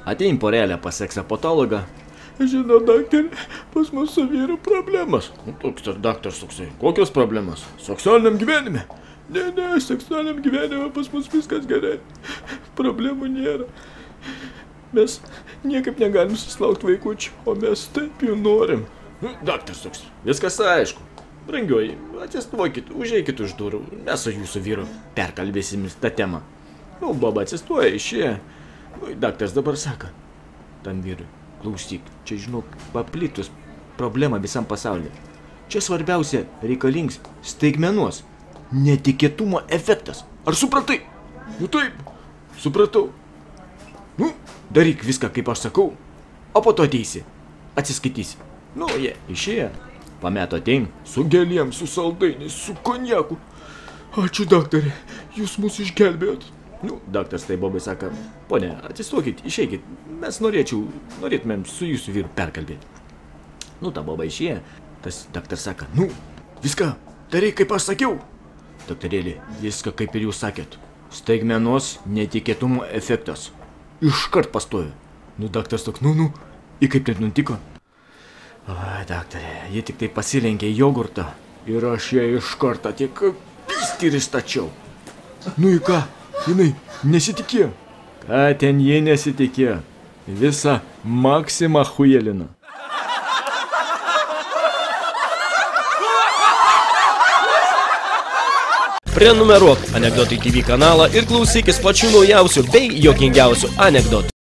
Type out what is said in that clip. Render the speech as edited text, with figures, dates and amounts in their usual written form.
Atein porelę pas seksopatalogą. Žinau, daktarė, pas mus su vyru problemas. Toks daktaras toksai. Kokios problemas? Seksualiniam gyvenime? Ne, seksualiniam gyvenime pas mus viskas gerai. Problemų nėra. Mes niekaip negalim susilaukti vaikučių, o mes taip jų norim. Daktaras toks. Viskas aišku. Brangioji, atsistuokit, užeikit už durų. Mes su jūsų vyru perkalbėsim tą temą. Baba atsistuoja, išėjo. Daktaras dabar sako tam vyrui. Klausyk, čia žinok, paplitus problema visam pasaulyje. Čia svarbiausia reikalings staigmenos, netikėtumo efektas. Ar supratai? Taip, supratau. Daryk viską, kaip aš sakau, o po to ateisi, atsiskaitysi. Jie išėjo, pameto atein, su gėlėm, su saldainiais, su konjaku. Ačiū, daktarė, jūs mus išgelbėjot. Daktaras tai Bobai sako, ponė, atsistokit, išeikit, mes norėtumėm su jūsų vyru perkalbėti. Ta Boba išėjo, tas daktaras sako, viską, daryk kaip aš sakiau. Daktarėlį, viską kaip ir jūs sakėt, staigmenos netikėtumo efektas. Iškart pastojo. Daktaras toks, į kaip taip nutiko? Daktarė, jie tik tai pasilenkė į jogurtą ir aš ją iš karto tik pystį ir įstačiau. Į ką? Jinai nesitikėjo. Ką ten jie nesitikėjo? Visą Maksimą hujelino. Prenumeruok Anekdotai TV kanalą ir klausykis pačių naujausių bei juokingiausių anekdotų.